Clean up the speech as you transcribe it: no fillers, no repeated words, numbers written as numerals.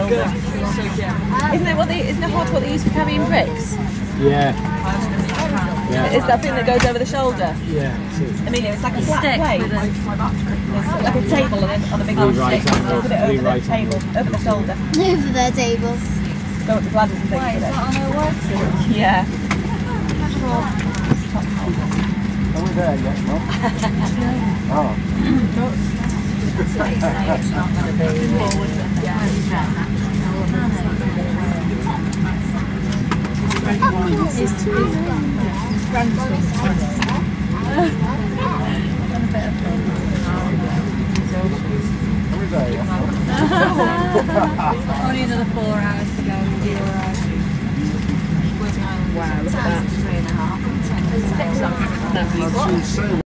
shoulder. Isn't it hard what they use for carrying bricks? Yeah. Is that thing that goes over the shoulder? Yeah. I mean, it's like a flat plate. It's like a table and then on a big stick. You put it over the table, over the shoulder. Over the table. Go up the bladders and things with it. Yeah. Are we there yet, Mum? Oh. It's not going to be forward. It's too Are we there yet? Only another 4 hours to go. wow, look at that. 3.5. She's